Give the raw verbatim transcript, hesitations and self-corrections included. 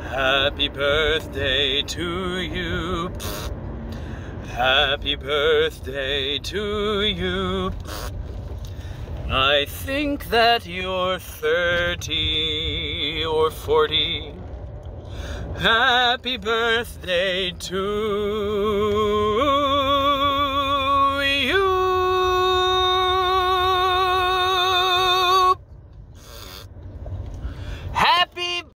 Happy birthday to you. Happy birthday to you. I think that you're thirty or forty. Happy birthday to